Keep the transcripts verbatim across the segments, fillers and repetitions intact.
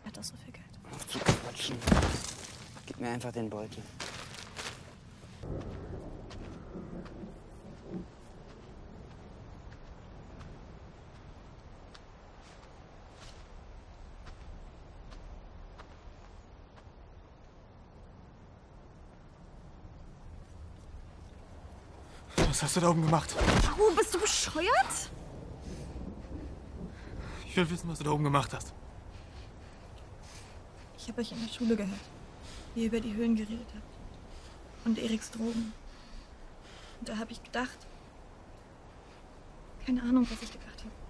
hat doch so viel Geld. Auf zu quatschen. Gib mir einfach den Beutel. Was hast du da oben gemacht? Oh, bist du bescheuert? Ich will wissen, was du da oben gemacht hast. Ich habe euch in der Schule gehört, wie ihr über die Höhlen geredet habt. Und Eriks Drogen. Und da habe ich gedacht... Keine Ahnung, was ich gedacht habe.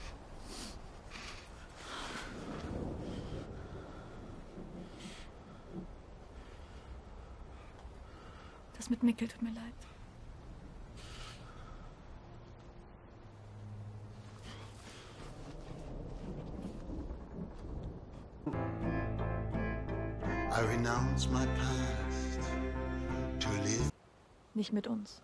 Das mit Mikkel tut mir leid. I renounce my past to live. Nicht mit uns.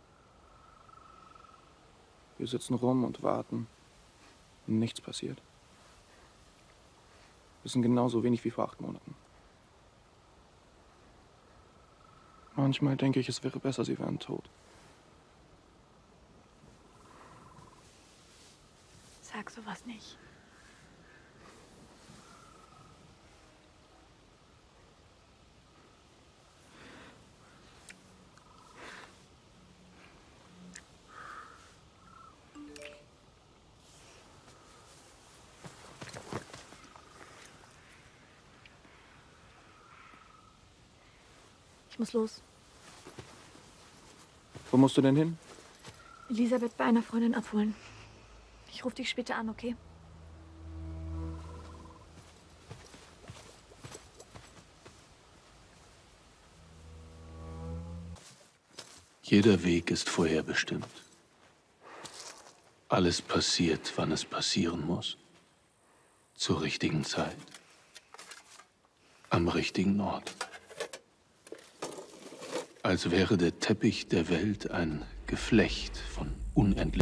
Wir sitzen rum und warten. Und nichts passiert. Wir sind genauso wenig wie vor acht Monaten. Manchmal denke ich, es wäre besser, sie wären tot. Sag sowas nicht. Ich muss los. Wo musst du denn hin? Elisabeth bei einer Freundin abholen. Ich rufe dich später an, okay? Jeder Weg ist vorherbestimmt. Alles passiert, wann es passieren muss. Zur richtigen Zeit. Am richtigen Ort. Als wäre der Teppich der Welt ein Geflecht von unendlich.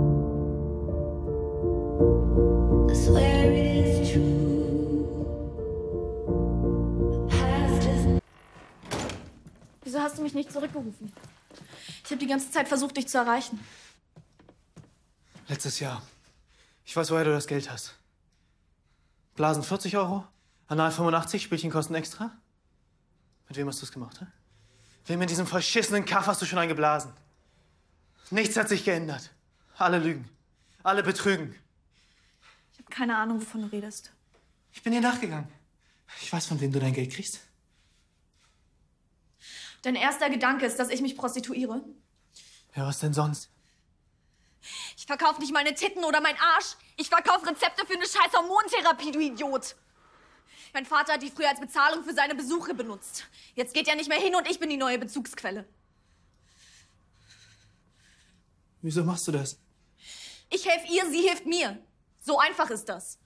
Wieso hast du mich nicht zurückgerufen? Ich habe die ganze Zeit versucht, dich zu erreichen. Letztes Jahr. Ich weiß, woher du das Geld hast. Blasen vierzig Euro, Anal fünfundachtzig, Spielchen kosten extra. Mit wem hast du es gemacht, hä? Wem in diesem verschissenen Kaff hast du schon eingeblasen? Nichts hat sich geändert. Alle lügen. Alle betrügen. Ich habe keine Ahnung, wovon du redest. Ich bin dir nachgegangen. Ich weiß, von wem du dein Geld kriegst. Dein erster Gedanke ist, dass ich mich prostituiere? Ja, was denn sonst? Ich verkaufe nicht meine Titten oder meinen Arsch. Ich verkaufe Rezepte für eine scheiß Hormontherapie, du Idiot. Mein Vater hat die früher als Bezahlung für seine Besuche benutzt. Jetzt geht er nicht mehr hin und ich bin die neue Bezugsquelle. Wieso machst du das? Ich helfe ihr, sie hilft mir. So einfach ist das.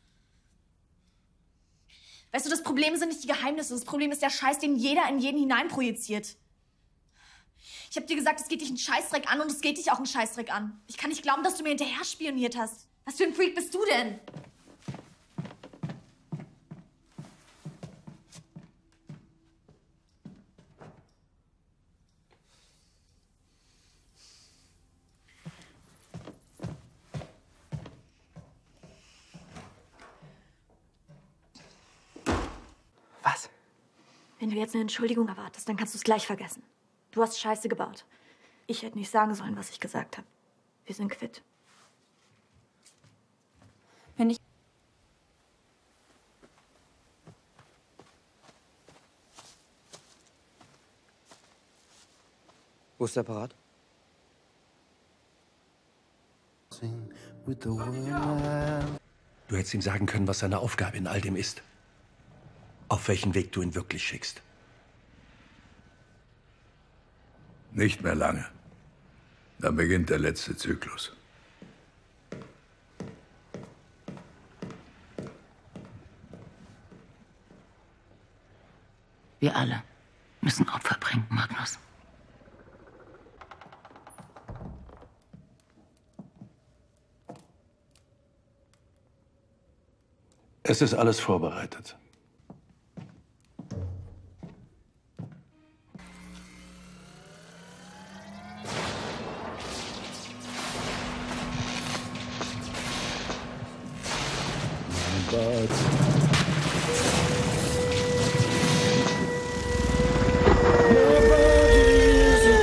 Weißt du, das Problem sind nicht die Geheimnisse. Das Problem ist der Scheiß, den jeder in jeden hineinprojiziert. Ich hab dir gesagt, es geht dich einen Scheißdreck an und es geht dich auch einen Scheißdreck an. Ich kann nicht glauben, dass du mir hinterher spioniert hast. Was für ein Freak bist du denn? Was? Wenn du jetzt eine Entschuldigung erwartest, dann kannst du es gleich vergessen. Du hast Scheiße gebaut. Ich hätte nicht sagen sollen, was ich gesagt habe. Wir sind quitt. Wenn ich... Wo ist der Apparat? Du hättest ihm sagen können, was seine Aufgabe in all dem ist. Auf welchen Weg du ihn wirklich schickst. Nicht mehr lange. Dann beginnt der letzte Zyklus. Wir alle müssen Opfer bringen, Magnus. Es ist alles vorbereitet. Gott.